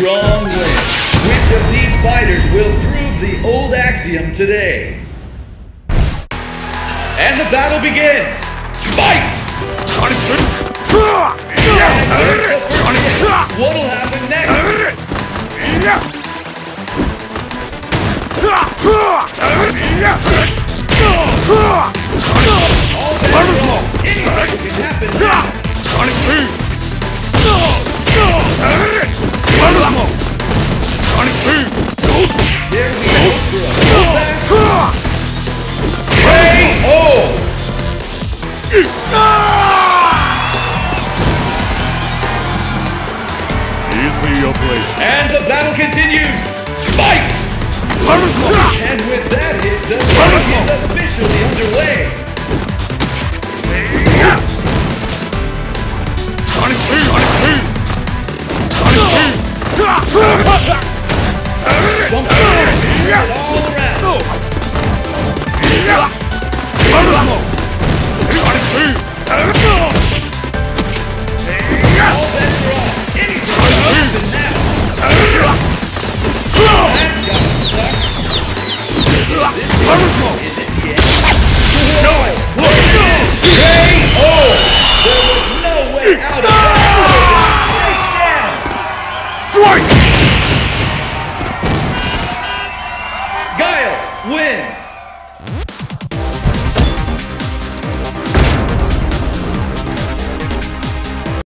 strong wind. Which of these fighters will prove the old axiom today? And the battle begins! Fight! What'll happen next? Anything can happen now. Sonic Boom! Sonic Boom! There we go for a comeback. KO! Easy your blade. And the battle continues! Fight! And with that hit, the fight is officially underway!